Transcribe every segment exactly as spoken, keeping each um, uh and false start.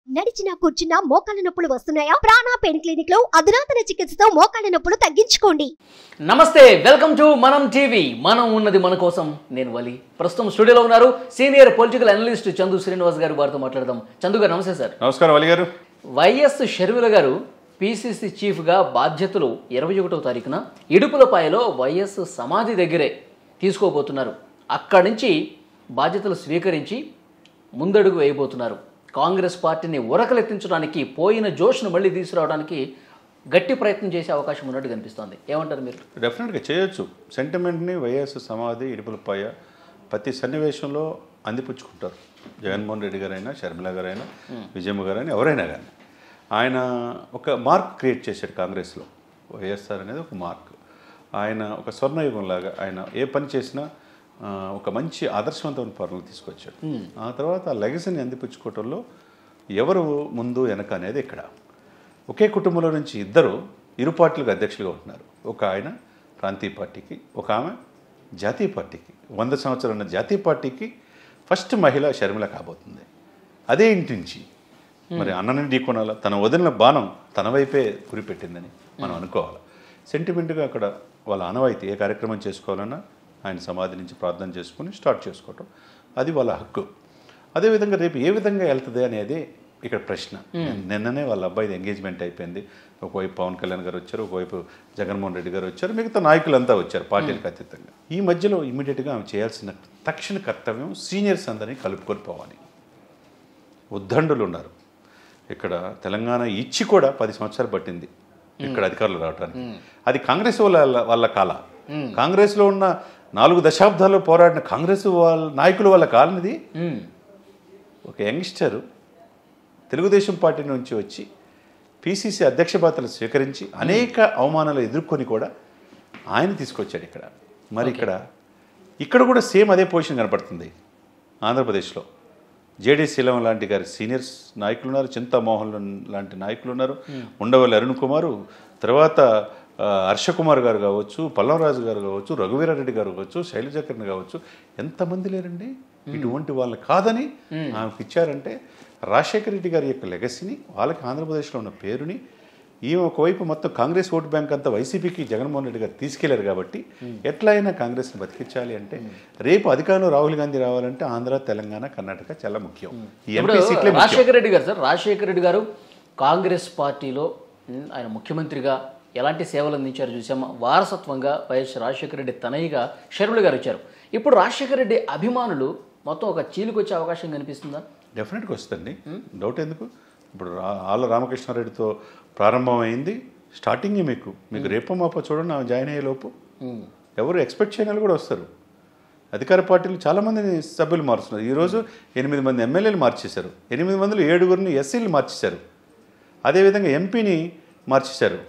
నడిచినా కూర్చున్నా మోకాళ్ళ నొప్పులు వస్తున్నాయా? ప్రాణ పెయిన్ క్లినిక్ లో అధునాతన చికిత్సతో మోకాళ్ళ నొప్పులు తగ్గించుకోండి. నమస్తే, వెల్కమ్ టు మనం టీవీ. మనం ఉన్నది మన కోసం. నేను వలి. ప్రస్తుతం స్టూడియోలో ఉన్నారు senior political analyst Chandu Srinivas గారు. వారితో మాట్లాడదాం. చందు గారు నమస్తే సార్. నమస్కారం వలి గారు. వైఎస్ షర్మిల గారు పిసిసి చీఫ్గా బాధ్యతలు ఇరవై ఒకటో తారీఖున ఇడుపులపాయలో వైఎస్ సమాధి దగ్గరే తీసుకోబోతున్నారు. అక్కడి నుంచి బాధ్యతలు స్వీకరించి ముందడుగు వేయబోతున్నారు. కాంగ్రెస్ పార్టీని ఉరకలెత్తించడానికి, పోయిన జోష్ను మళ్ళీ తీసుకురావడానికి గట్టి ప్రయత్నం చేసే అవకాశం ఉన్నట్టు కనిపిస్తోంది. ఏమంటారు మీరు? డెఫినెట్గా చేయొచ్చు. సెంటిమెంట్ని వైఎస్ సమాధి ఇడుపులపాయ ప్రతి సన్నివేశంలో అందిపుచ్చుకుంటారు. జగన్మోహన్ రెడ్డి గారైనా, షర్మిల గారైనా, విజయమ్మ గారైనా, ఎవరైనా కానీ ఆయన ఒక మార్క్ క్రియేట్ చేశాడు కాంగ్రెస్లో. వైఎస్ఆర్ అనేది ఒక మార్క్. ఆయన ఒక స్వర్ణయుగంలాగా ఆయన ఏ పని చేసినా ఒక మంచి ఆదర్శవంతమైన పనులు తీసుకొచ్చాడు. ఆ తర్వాత ఆ లెగసీని అందిపుచ్చుకోవటంలో ఎవరు ముందు వెనక అనేది ఇక్కడ ఒకే కుటుంబంలో నుంచి ఇద్దరు ఇరు పార్టీలకు అధ్యక్షులుగా ఉంటున్నారు. ఒక ఆయన ప్రాంతీయ పార్టీకి, ఒక ఆమె జాతీయ పార్టీకి. వంద సంవత్సరాల జాతీయ పార్టీకి ఫస్ట్ మహిళ షర్మిల కాబోతుంది. అదే ఇంటి నుంచి మరి అన్నని ఢీకొనాల, తన వదిలిన బాణం తన వైపే గురిపెట్టిందని మనం అనుకోవాలి. సెంటిమెంట్గా అక్కడ వాళ్ళ ఆనవాయితీ ఏ కార్యక్రమం చేసుకోవాలన్నా ఆయన సమాధి నుంచి ప్రార్థన చేసుకుని స్టార్ట్ చేసుకోవటం, అది వాళ్ళ హక్కు. అదేవిధంగా రేపు ఏ విధంగా వెళ్తుంది అనేది ఇక్కడ ప్రశ్న. నిన్ననే వాళ్ళ అబ్బాయిది ఎంగేజ్మెంట్ అయిపోయింది. ఒకవైపు పవన్ కళ్యాణ్ గారు వచ్చారు, ఒకవైపు జగన్మోహన్ రెడ్డి గారు వచ్చారు, మిగతా నాయకులంతా వచ్చారు పార్టీలకు అతీతంగా. ఈ మధ్యలో ఇమీడియట్గా ఆమె చేయాల్సిన తక్షణ కర్తవ్యం సీనియర్స్ అందరినీ కలుపుకొని పోవాలి. ఉద్దండులు ఉన్నారు ఇక్కడ. తెలంగాణ ఇచ్చి కూడా పది సంవత్సరాలు పట్టింది ఇక్కడ అధికారులు రావడానికి. అది కాంగ్రెస్ వాళ్ళ వాళ్ళ కాల. కాంగ్రెస్లో ఉన్న నాలుగు దశాబ్దాల్లో పోరాడిన కాంగ్రెస్ వాళ్ళ నాయకుల వల్ల కాలనిది. ఒక యంగ్స్టరు తెలుగుదేశం పార్టీ నుంచి వచ్చి పిసిసి అధ్యక్ష బాధ్యతలు స్వీకరించి అనేక అవమానాలు ఎదుర్కొని కూడా ఆయన తీసుకొచ్చాడు ఇక్కడ. మరి ఇక్కడ ఇక్కడ కూడా సేమ్ అదే పొజిషన్ కనపడుతుంది. ఆంధ్రప్రదేశ్లో జేడీ శీలం లాంటి గారి సీనియర్స్ నాయకులు ఉన్నారు, చింతామోహన్ లాంటి నాయకులు ఉన్నారు, ఉండవల్లి అరుణ్ కుమారు, తర్వాత హర్షకుమార్ గారు కావచ్చు, పల్లవరాజు గారు కావచ్చు, రఘువీరారెడ్డి గారు కావచ్చు, శైలజాకర్ని కావచ్చు, ఎంతమంది లేరండి. ఇటువంటి వాళ్ళు కాదని ఆమెకు ఇచ్చారంటే రాజశేఖర రెడ్డి గారి యొక్క లెగసీని, వాళ్ళకి ఆంధ్రప్రదేశ్లో ఉన్న పేరుని, ఈమె ఒకవైపు మొత్తం కాంగ్రెస్ ఓటు బ్యాంక్ అంతా వైసీపీకి జగన్మోహన్ రెడ్డి గారు తీసుకెళ్లారు. కాబట్టి ఎట్లయినా కాంగ్రెస్ని బతికించాలి అంటే రేపు అధికారంలో రాహుల్ గాంధీ రావాలంటే ఆంధ్ర, తెలంగాణ, కర్ణాటక చాలా ముఖ్యం. ఈ ఎంపీ సీట్లే. రాజశేఖర రెడ్డి గారు సార్ రాజశేఖర రెడ్డి గారు కాంగ్రెస్ పార్టీలో ఆయన ముఖ్యమంత్రిగా ఎలాంటి సేవలు అందించారు చూసామా. వారసత్వంగా వైఎస్ రాజశేఖర రెడ్డి తనయ్యగా షర్మిల గారు వచ్చారు. ఇప్పుడు రాజశేఖర రెడ్డి అభిమానులు మొత్తం ఒక చీలికి వచ్చే అవకాశం కనిపిస్తుందా? డెఫినెట్గా వస్తుంది, డౌట్ ఎందుకు. ఇప్పుడు ఆళ్ళ రామకృష్ణారెడ్డితో ప్రారంభమైంది. స్టార్టింగే మీకు మీకు రేపో మాపో చూడండి ఆమె జాయిన్ అయ్యే లోపు ఎవరు ఎక్స్పెక్ట్ చేయని వాళ్ళు కూడా వస్తారు. అధికార పార్టీలు చాలామందిని సభ్యులు మారుస్తున్నారు. ఈరోజు ఎనిమిది మంది ఎమ్మెల్యేలు మార్చేశారు, ఎనిమిది మందిలో ఏడుగురిని ఎస్సీలు మార్చేశారు, అదేవిధంగా ఎంపీని మార్చేశారు.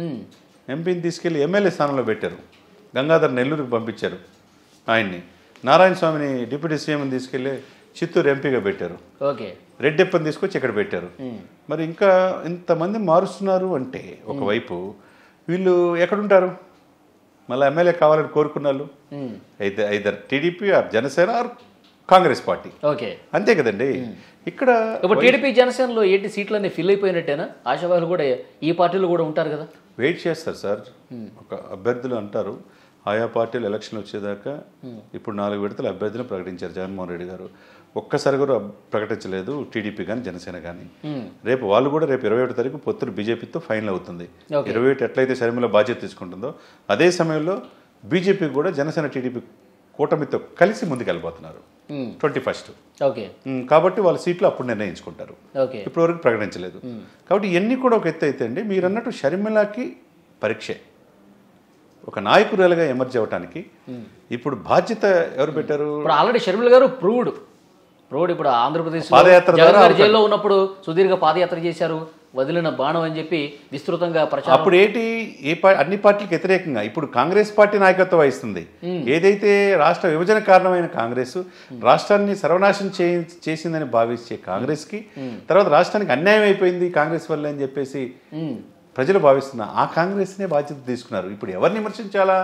ఎంపీని తీసుకెళ్ళి ఎమ్మెల్యే స్థానంలో పెట్టారు. గంగాధర్ నెల్లూరుకి పంపించారు ఆయన్ని. నారాయణ స్వామిని డిప్యూటీ సీఎంని తీసుకెళ్ళి చిత్తూరు ఎంపీగా పెట్టారు. ఓకే. రెడ్డెప్పని తీసుకొచ్చి ఇక్కడ పెట్టారు. మరి ఇంకా ఇంతమంది మారుస్తున్నారు అంటే ఒకవైపు వీళ్ళు ఎక్కడుంటారు? మళ్ళీ ఎమ్మెల్యే కావాలని కోరుకున్న వాళ్ళు అయితే either TDP or Janasena or Congress party. Okay, అంతే కదండి. ఇక్కడ టీడీపీ జనసేనలో ఏంటి సీట్లన్నీ ఫిల్ అయిపోయినట్టేనా? ఆశావాహులు కూడా ఈ పార్టీలు కూడా ఉంటారు కదా, వెయిట్ చేస్తారు సార్. ఒక అభ్యర్థులు అంటారు ఆయా పార్టీలు ఎలక్షన్ వచ్చేదాకా. ఇప్పుడు నాలుగు విడతల అభ్యర్థులను ప్రకటించారు జగన్మోహన్ రెడ్డి గారు. ఒక్కసారి కూడా ప్రకటించలేదు టీడీపీ కానీ జనసేన కానీ. రేపు వాళ్ళు కూడా రేపు ఇరవై ఒకటి తారీఖు పొత్తులు బీజేపీతో ఫైనల్ అవుతుంది. ఇరవై ఒకటి ఎట్లయితే షర్మిల బాధ్యత తీసుకుంటుందో అదే సమయంలో బీజేపీ కూడా జనసేన టీడీపీ కూటమితో కలిసి ముందుకు వెళ్ళిపోతున్నారు ట్వంటీ ఫస్ట్. ఓకే. కాబట్టి వాళ్ళ సీట్లు అప్పుడు నిర్ణయించుకుంటారు. ఇప్పటి వరకు ప్రకటించలేదు. కాబట్టి ఇవన్నీ కూడా ఒక ఎత్తు అయితే అండి, మీరు అన్నట్టు షర్మిలకి పరీక్షే. ఒక నాయకురాలుగా ఎమర్జ్ అవ్వటానికి ఇప్పుడు బాధ్యత ఎవరు పెట్టారు? ఇప్పుడు ఆల్రెడీ షర్మిల గారు ప్రూవ్డ్ ప్రూవ్డ్ ఇప్పుడు ఆంధ్రప్రదేశ్ పాదయాత్ర జైల్లో ఉన్నప్పుడు సుదీర్ఘ పాదయాత్ర చేశారు, వదిలిన బాణం అని చెప్పి విస్తృతంగా ప్రచారం. అప్పుడు ఏంటి, ఏ అన్ని పార్టీలకు వ్యతిరేకంగా ఇప్పుడు కాంగ్రెస్ పార్టీ నాయకత్వం వహిస్తుంది. ఏదైతే రాష్ట్ర విభజన కారణమైన కాంగ్రెస్ రాష్ట్రాన్ని సర్వనాశనం చేసిందని భావించే కాంగ్రెస్ కి, తర్వాత రాష్ట్రానికి అన్యాయం అయిపోయింది కాంగ్రెస్ వల్ల అని చెప్పేసి ప్రజలు భావిస్తున్న ఆ కాంగ్రెస్నే బాధ్యత తీసుకున్నారు. ఇప్పుడు ఎవరిని విమర్శించాలా?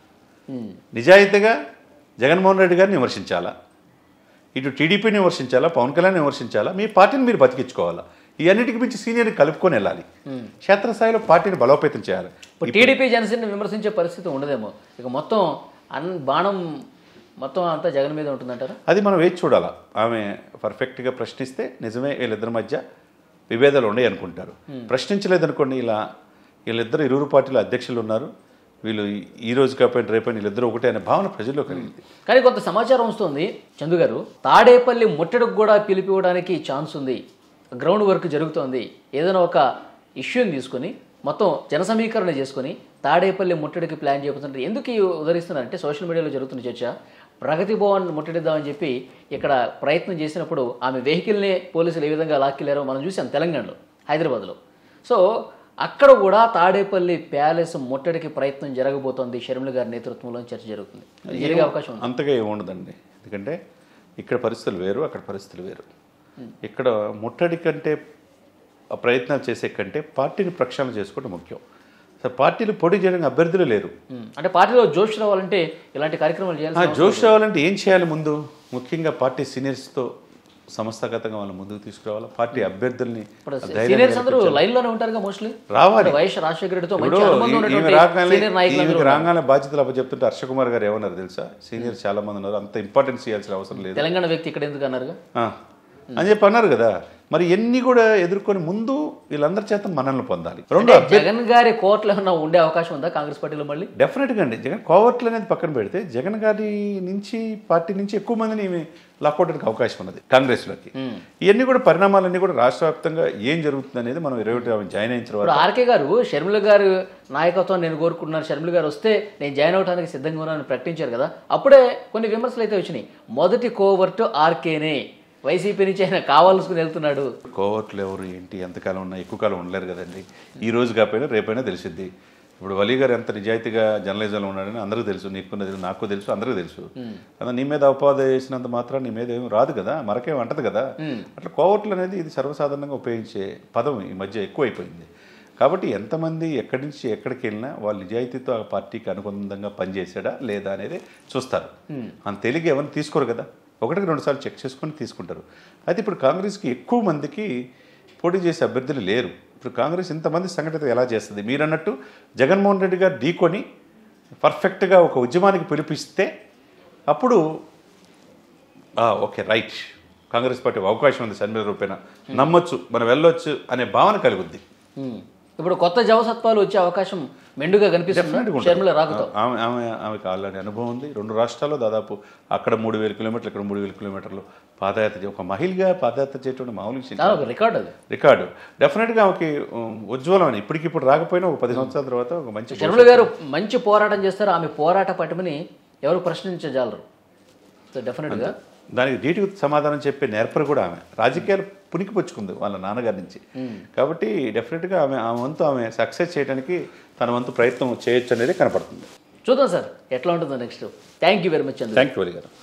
నిజాయితీగా జగన్మోహన్ రెడ్డి గారిని విమర్శించాలా, ఇటు టీడీపీని విమర్శించాలా, పవన్ కళ్యాణ్ విమర్శించాలా, మీ పార్టీని మీరు బతికించుకోవాలా? ఈ అన్నిటికి మించి సీనియర్ని కలుపుకొని వెళ్ళాలి, క్షేత్రస్థాయిలో పార్టీని బలోపేతం చేయాలి. ఇప్పుడు టీడీపీ జనసేన విమర్శించే పరిస్థితి ఉండదేమో, ఇక మొత్తం అన్ బాణం మొత్తం అంతా జగన్ మీద ఉంటుందంటారా? అది మనం వేచి చూడాలా. ఆమె పర్ఫెక్ట్గా ప్రశ్నిస్తే నిజమే వీళ్ళిద్దరి మధ్య విభేదాలు ఉన్నాయి అనుకుంటారు. ప్రశ్నించలేదనుకోండి, ఇలా వీళ్ళిద్దరు ఇరువురు పార్టీల అధ్యక్షులు ఉన్నారు, వీళ్ళు ఈ రోజు కాకపోయిన రేపైనా వీళ్ళిద్దరూ ఒకటే అనే భావన ప్రజల్లో కలిగింది. కానీ కొంత సమాచారం వస్తుంది చందు గారు, తాడేపల్లి ముట్టడికి కూడా పిలిపివ్వడానికి ఛాన్స్ ఉంది, గ్రౌండ్ వర్క్ జరుగుతోంది, ఏదైనా ఒక ఇష్యూని తీసుకొని మొత్తం జన సమీకరణ చేసుకొని తాడేపల్లి ముట్టడికి ప్లాన్ చేయబోతుంటారు. ఎందుకు ఈ ఉదరిస్తున్నారంటే సోషల్ మీడియాలో జరుగుతున్న చర్చ, ప్రగతి భవన్ ముట్టడిద్దామని చెప్పి ఇక్కడ ప్రయత్నం చేసినప్పుడు ఆమె వెహికల్ని పోలీసులు ఏ విధంగా లాక్కెళ్లారో మనం చూసాం తెలంగాణలో, హైదరాబాద్లో. సో అక్కడ కూడా తాడేపల్లి ప్యాలెస్ ముట్టడికి ప్రయత్నం జరగబోతోంది, షర్మిల గారి నేతృత్వంలో చర్చ జరుగుతుంది. జరిగే అవకాశం ఉంది? అంతగా ఏముండదండి, ఎందుకంటే ఇక్కడ పరిస్థితులు వేరు, అక్కడ పరిస్థితులు వేరు. ఇక్కడ ముట్టడి కంటే ప్రయత్నాలు చేసే కంటే పార్టీని ప్రక్షాళన చేసుకోవడం ముఖ్యం. సార్ పార్టీలు పోటీ చేయడానికి అభ్యర్థులు లేరు. అంటే పార్టీలో జోష్ రావాలంటే ఇలాంటి కార్యక్రమాలు చేయాలి. జోష్ రావాలంటే ఏం చేయాలి? ముందు ముఖ్యంగా పార్టీ సీనియర్స్తో సంస్థాగతంగా వాళ్ళ ముందుకు తీసుకురావాలి. పార్టీ అభ్యర్థుల్ని సీనియర్స్ అందరూ లైన్లోనే ఉంటారుగా మోస్ట్లీ రావాలి. వైఎస్ రాజశేఖర రెడ్డితో రాగానే బాధ్యతలు అప్పచెప్తుంటే హర్ష కుమార్ గారు ఏమన్నారు తెలుసా? సీనియర్ చాలా మంది ఉన్నారు, అంత ఇంపార్టెన్స్ ఇవ్వాల్సిన అవసరం లేదు, తెలంగాణ వ్యక్తి ఇక్కడ ఎందుకు అన్నారుగా అని చెప్పి అన్నారు కదా. మరి ఎన్ని కూడా ఎదుర్కొని ముందు వీళ్ళందరి చేత మనల్ని పొందాలి. రెండు జగన్ గారి కోర్టులో ఏమన్నా ఉండే అవకాశం ఉందా కాంగ్రెస్ పార్టీలో? మళ్ళీ డెఫినెట్గా అండి. జగన్ కోవర్ట్లు అనేది పక్కన పెడితే జగన్ గారి నుంచి పార్టీ నుంచి ఎక్కువ మందిని లాక్అవడానికి అవకాశం ఉన్నది కాంగ్రెస్లోకి. ఇవన్నీ కూడా పరిణామాలన్నీ కూడా రాష్ట్ర వ్యాప్తంగా ఏం జరుగుతుంది అనేది మనం ఇరవై ఒకటి జాయిన్ అయిన తర్వాత ఆర్కే గారు షర్మిల గారు నాయకత్వం నేను కోరుకుంటున్నాను, షర్మిల గారు వస్తే నేను జాయిన్ అవడానికి సిద్ధంగా ఉన్నానని ప్రకటించారు కదా. అప్పుడే కొన్ని విమర్శలు అయితే వచ్చినాయి, మొదటి కోవర్టు ఆర్కేనే, వైసీపీ నుంచి ఆయన కావాల్సుకుని వెళ్తున్నాడు. కోవర్ట్లు ఎవరు ఏంటి ఎంతకాలం ఉన్నా ఎక్కువ కాలం ఉండలేరు కదండి. ఈ రోజు కాకపోయినా రేపైనా తెలిసిద్ది. ఇప్పుడు వలీ గారు ఎంత నిజాయితీగా జర్నలిజంలో ఉన్నాడని అందరికీ తెలుసు, నీకు నాకు తెలుసు, అందరికీ తెలుసు. అలా నీ మీద అపవాదం చేసినంత మాత్రం నీ మీద ఏమి రాదు కదా, మరకేం అంటది కదా. అట్లా కోవర్ట్లు అనేది ఇది సర్వసాధారణంగా ఉపయోగించే పదం ఈ మధ్య ఎక్కువైపోయింది. కాబట్టి ఎంతమంది ఎక్కడి నుంచి ఎక్కడికి వెళ్ళినా వాళ్ళు నిజాయితీతో ఆ పార్టీకి అనుబంధంగా పనిచేసాడా లేదా అనేది చూస్తారు. అంత తెలిగి ఎవరిని తీసుకోరు కదా, ఒకటికి రెండు సార్లు చెక్ చేసుకొని తీసుకుంటారు. అయితే ఇప్పుడు కాంగ్రెస్కి ఎక్కువ మందికి పోటీ చేసే అభ్యర్థులు లేరు. ఇప్పుడు కాంగ్రెస్ ఇంతమంది సంఘటన ఎలా చేస్తుంది? మీరు అన్నట్టు జగన్మోహన్ రెడ్డి గారు ఢీకొని పర్ఫెక్ట్గా ఒక ఉద్యమానికి పిలిపిస్తే అప్పుడు ఓకే రైట్, కాంగ్రెస్ పార్టీ అవకాశం ఉంది, షర్మిల రూపేణ నమ్మొచ్చు, మనం వెళ్ళొచ్చు అనే భావన కలుగుద్ది. ఇప్పుడు కొత్త జవసత్వాలు వచ్చే అవకాశం మెండుగా కనిపిస్తుంది షర్మిల రాకతో. ఆమె ఆమె ఆమెకు ఆల్రెడీ అనుభవం ఉంది. రెండు రాష్ట్రాల్లో దాదాపు అక్కడ మూడు వేల కిలోమీటర్లు ఇక్కడ మూడు వేల కిలోమీటర్లు పాదయాత్ర, ఒక మహిళగా పాదయాత్ర చేయడం మామూలు రికార్డు. అది రికార్డు డెఫినెట్గా ఆమెకి ఉజ్వలమైన, ఇప్పటికిప్పుడు రాకపోయినా ఒక పది సంవత్సరాల తర్వాత ఒక మంచి షర్మిల గారు మంచి పోరాటం చేస్తారు. ఆమె పోరాట పటిమని ఎవరు ప్రశ్నించజాలరు. సో డెఫినెట్గా దానికి ధీటుకు సమాధానం చెప్పే నేర్పరు కూడా ఆమె. రాజకీయాలు పునికిపుచ్చుకుంది వాళ్ళ నాన్నగారి నుంచి. కాబట్టి డెఫినెట్గా ఆమె ఆ వంతు ఆమె సక్సెస్ చేయడానికి తన వంతు ప్రయత్నం చేయొచ్చు అనేది కనపడుతుంది. చూద్దాం సార్ ఎట్లా ఉంటుందో next. Thank you very much. Thank you very గారు.